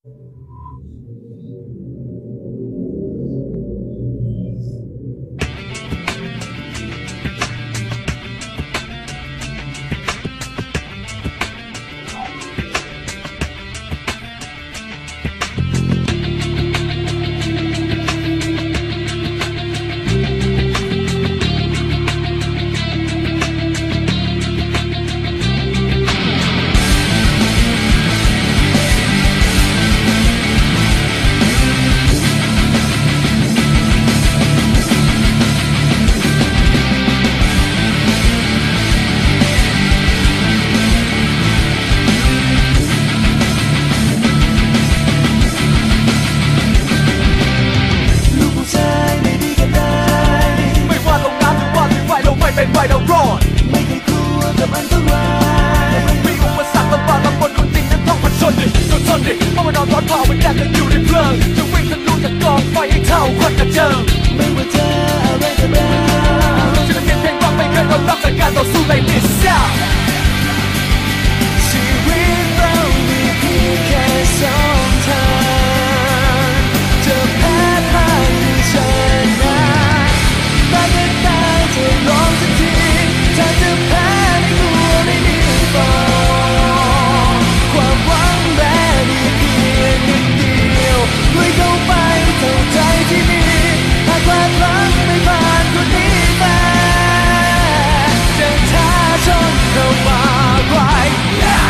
เป็นไปเรารอดไม่เคยกลัวกับอันตรายมีอุปสรรคลำบากลำบนคนจริงนั้นต้องผจญดิจนทนดิเมื่อวันนอนร้อนเผามันแดดกันอยู่ในเพลิงจะวิ่งทะลุจากกองไฟให้เท่าควันกระเจิงไม่ว่าเจออะไรก็ได้ฉันเพียงเพลงไม่เคยรับจากการต่อสู้ในลิซ่าชีวิตเรามีเพียงแค่สองทางจะแพ้พ่ายหรือชนะแต่ก็ตายจะลองสักทีถ้าจะแพ้ในตัวไม่มีฟองความหวังแม้มีเพียงนิดเดียวด้วยเข้าไปเท่าใจที่มีหากพลาดพลั้งไม่ผ่านคนนี้ไปจะท้าชนเข้ามา right now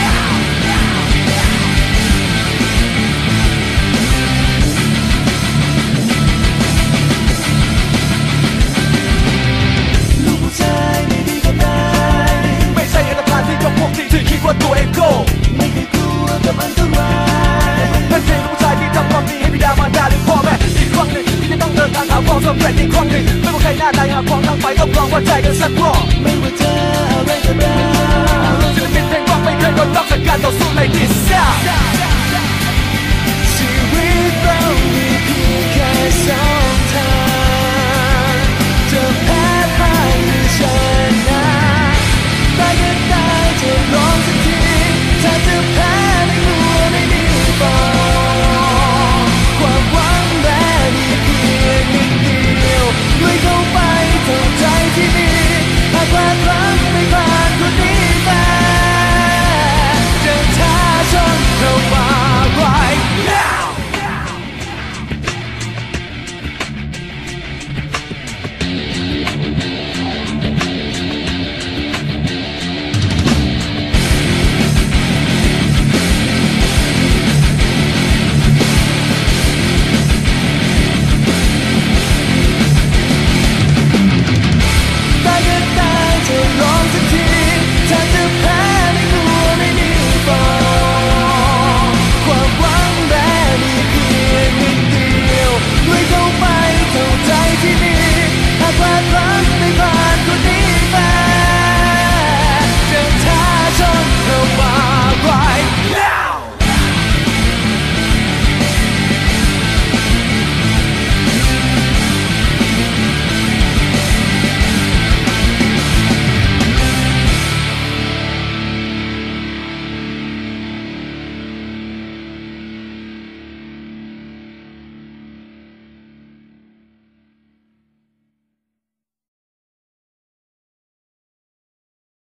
ที่คิดว่าตัวเองโก้ไม่เคยกลัวกับอันตรายเป็นเพลงของผู้ชายที่ทำความดีให้บิดามารดาหรือพ่อแม่อีกครั้งหนึ่งที่จะต้องเดินทางหาความสำเร็จอีกครั้งหนึ่งไม่ว่าใครหน้าใดหากความตั้งไปต้องลองว่าใจกันสักรอบไม่ว่าเจออะไรก็ได้ศิลปินเพลงร็อกไม่เคยโดนรับจากการต่อสู้ใน